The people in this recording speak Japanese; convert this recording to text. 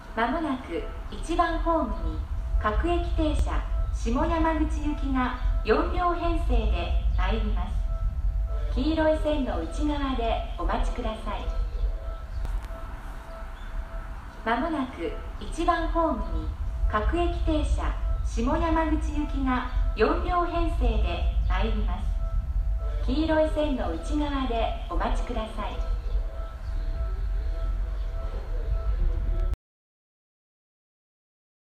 まもなく1番ホームに各駅停車下山口行きが4両編成で参ります。黄色い線の内側でお待ちください。まもなく1番ホームに各駅停車下山口行きが4両編成で参ります。黄色い線の内側でお待ちください。